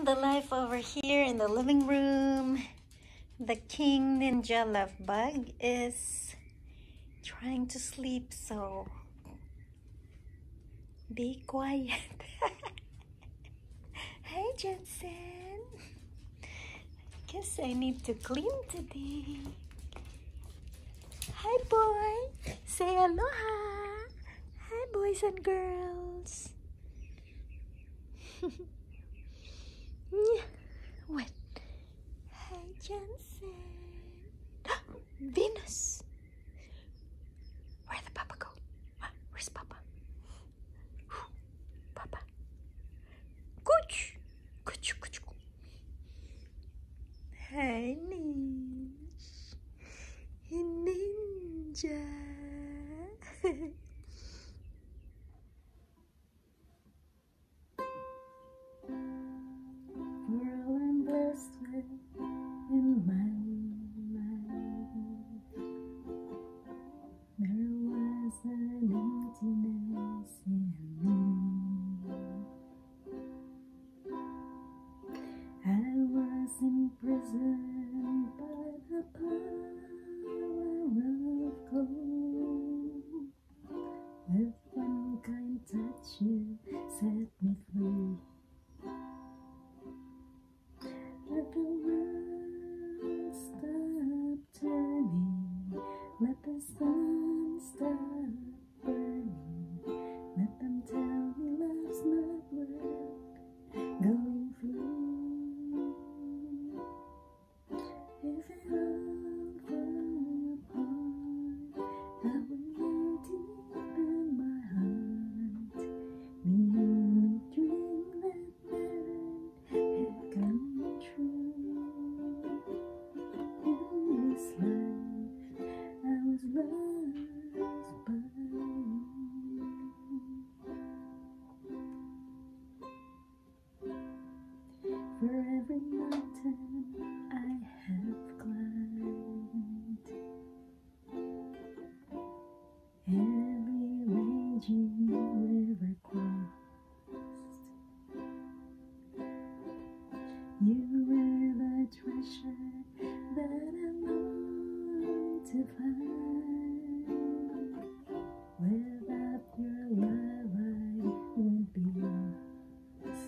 The life over here in the living room. The king ninja love bug is trying to sleep, so be quiet. Hey Jensen. Guess I need to clean today. Hi boy. Say aloha. Hi boys and girls. What? Hi Jensen. Venus. Where'd the papa go? Where's papa? Papa. Cooch. Cooch, cooch. Hi Nish. Ninja. For all I'm blessed with in my life, there was an emptiness in me. I was imprisoned by the power of gold. With one kind touch you set me free. Let the world stop turning, let the sun stop burning, let them tell me love's not worth going through. If it all falls apart, I will know deep in my heart the only dream that mattered had come true. In this life, I was lost by you. For every mountain I have climbed, every raging river crossed, you were the treasure that I long to find. Without your love I would be lost.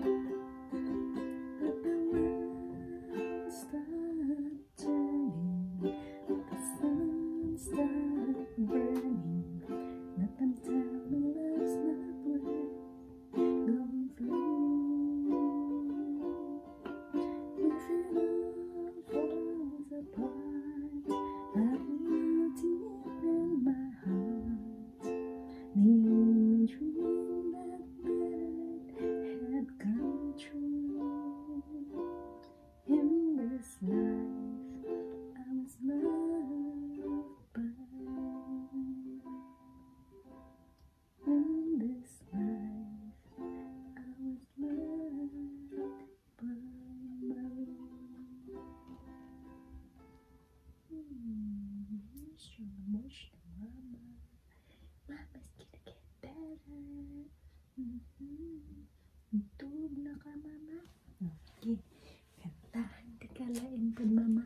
Let the world stop turning, let the sun stop burning, let them tell me love's not worth going through. If it all falls apart, I will deep in my heart the only dream that mattered had come true. In this life, I was loved by you. In this life, I was loved by you. So much to mama. Mama's gonna get better. Tulog na ka, mama. Okay. Kantahan ka kalain po, mama.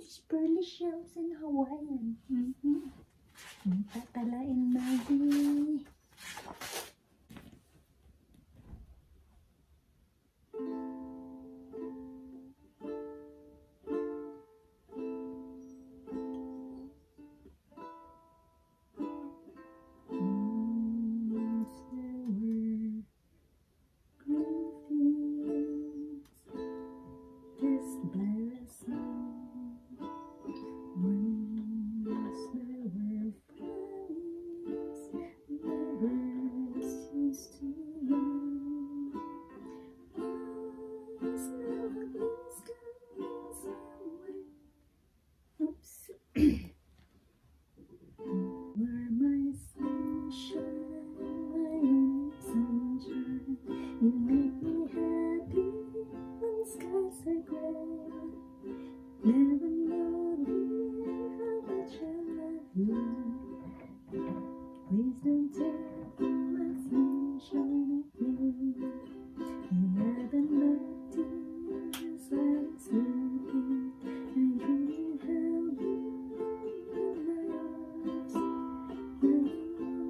pearly shells in Hawaiian. Tatalain Maggie. You make me happy when skies are gray. Never know how much I love you. Please don't take my sunshine away. You are the night as I'm sleeping. I dream held you in my arms. When you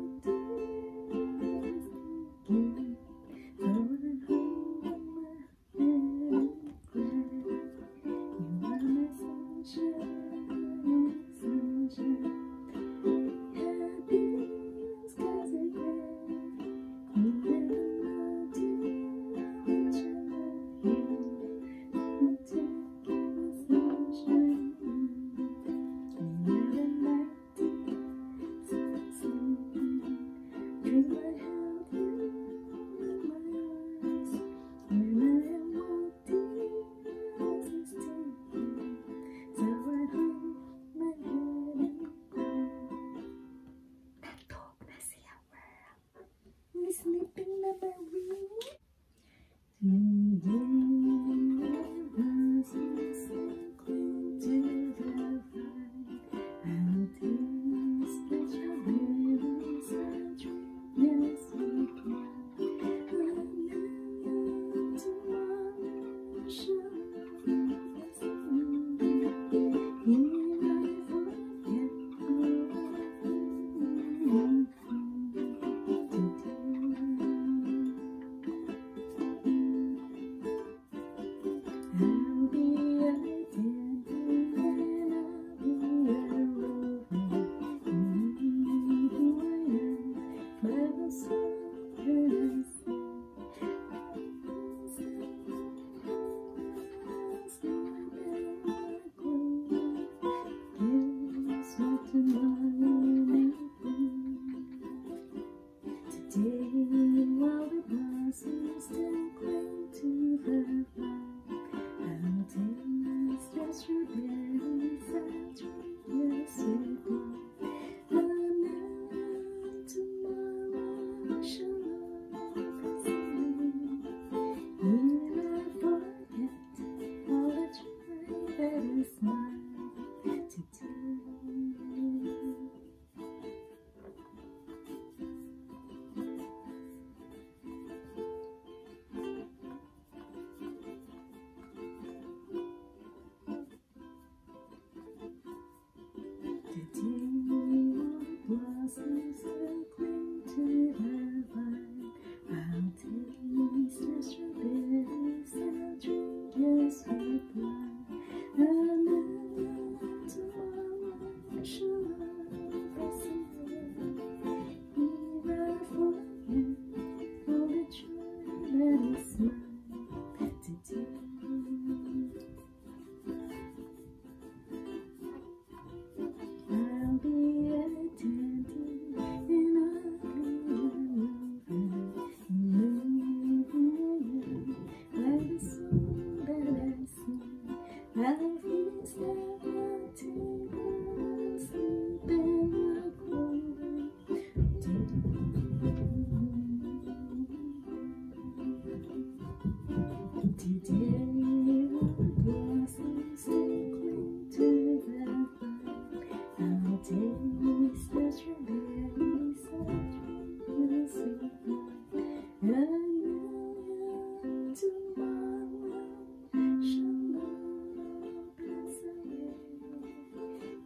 sleeping memory.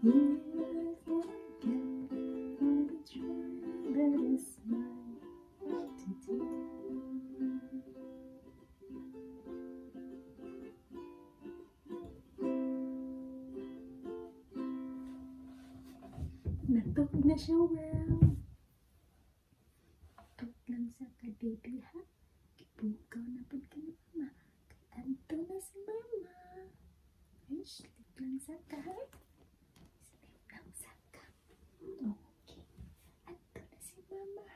Tôi na show well. Tốt lang sa baby ha. Kibukaw na pag ka ni mama. Kanto na si mama. Ay, sleep lang sa ka ha. Sleep lang sa ka. Okay. Anto na si mama.